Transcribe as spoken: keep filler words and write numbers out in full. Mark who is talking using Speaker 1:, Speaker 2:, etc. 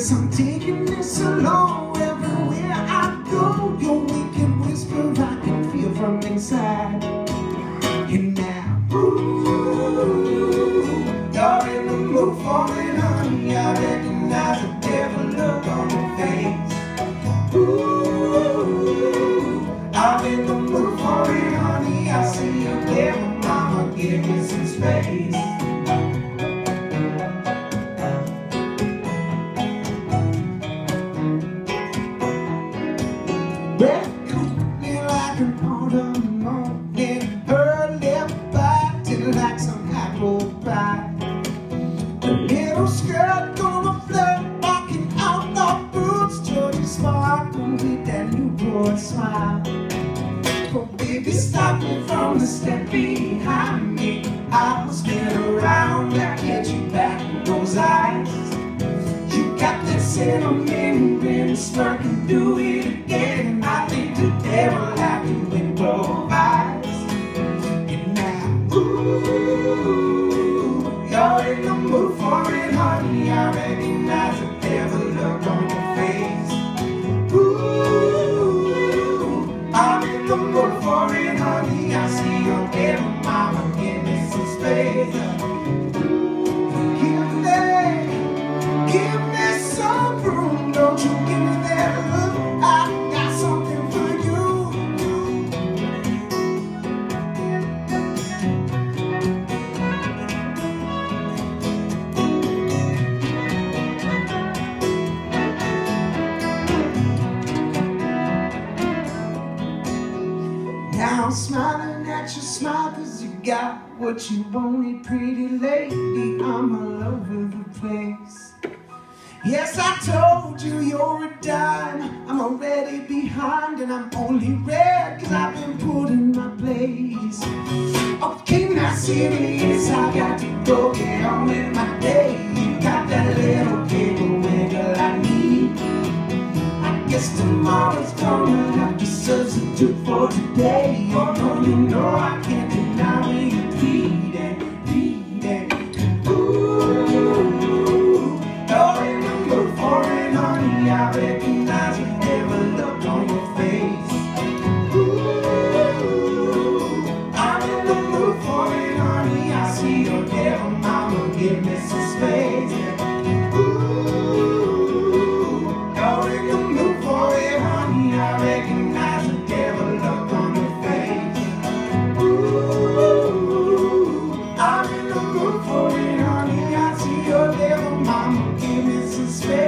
Speaker 1: Guess I'm taking this along. Everywhere I go, your wicked whisper I can feel from inside. And now, ooh, you're in the mood for it, honey. I recognize the devil look on your face. Ooh, I'm in the mood for it, honey. I see you there, mama, give me some space. Breath coolly like an autumn morning, her lip biting like some apple pie. The little skirt gonna flirt, walking out the boots, Georgia smart with that new boy smile. Oh baby, stop me from the step behind me. I will spin around and get you back in those eyes. You got that cinnamon rim smirking, do it again. I think the devil have you improvise. And now, ooh, you're in the mood for it, honey. I recognize the devil look on your face. Ooh, I'm in the mood for it, honey. I see your devil, mama, give me some space. Give me, give me some room, don't you give me that look. I got something for you. Now I'm smiling at your smile, cause you got what you wanted, pretty lady. I'm all over the place. Yes, I told you you're a dime. I'm already behind and I'm only red cause I've been put in my place. Okay, now serious, I got to go get on with my day. You got that little giggle wiggle I need. I guess tomorrow's gonna have to substitute for today. Oh no, you know I can't deny when you plead and plead and ooh, you're in the mood for it, honey. I recognize the devil look on your face. Ooh, I'm in the mood for it, honey. I see your devil, mama, give me some space. Ooh, you're in the mood for it, honey. I recognize the devil look on your face. Ooh, I'm in the mood for it, honey. I see your devil, mama, give me some space.